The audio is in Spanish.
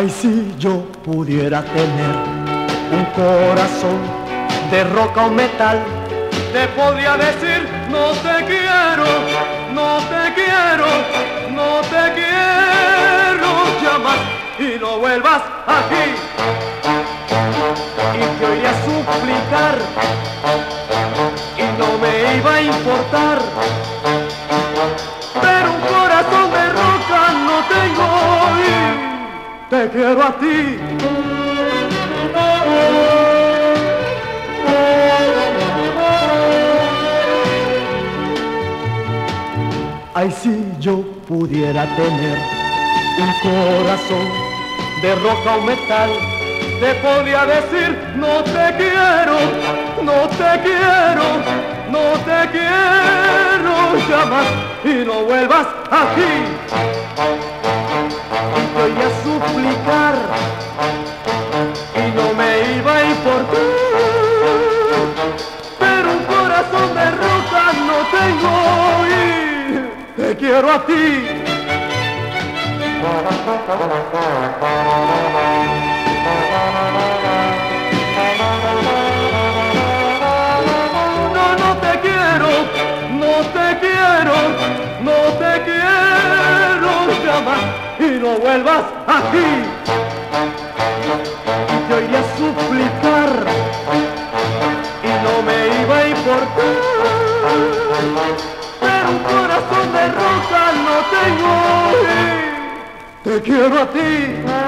Ay, si yo pudiera tener un corazón de roca o metal, te podría decir no te quiero, no te quiero, no te quiero ya más y no vuelvas aquí. Y te oiría suplicar y no me iba a importar, pero un corazón de roca no tengo y te quiero a ti. Ay, si yo pudiera tener un corazón de roca o metal, te podía decir no te quiero, no te quiero, no te quiero ya más y no vuelvas aquí. Y te oía suplicar y no me iba a importar, pero un corazón de roca no tengo y te quiero a ti. No, no te quiero, no te quiero, no te quiero ya más y no vuelvas aquí. Y te oiría suplicar y no me iba a importar, pero un corazón de roca no tengo y te quiero a ti.